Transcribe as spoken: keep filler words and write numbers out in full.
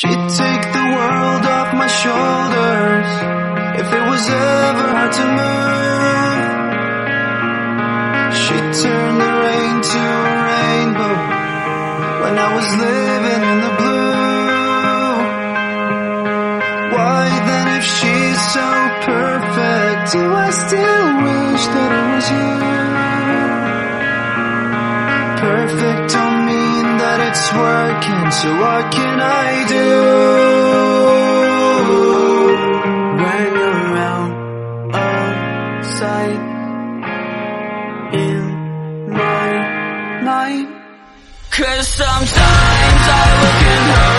She'd take the world off my shoulders if it was ever hard to move. She'd turn the rain to a rainbow when I was living in the blue. Why then, if she's so perfect, do I still wish that it was you? Perfect don't mean that it's working, so what can I do? When you're around, outside, in my night. 'Cause sometimes I look in her